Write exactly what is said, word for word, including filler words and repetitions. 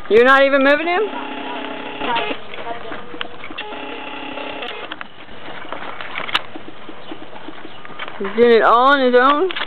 You're not even moving him? He's doing it all on his own?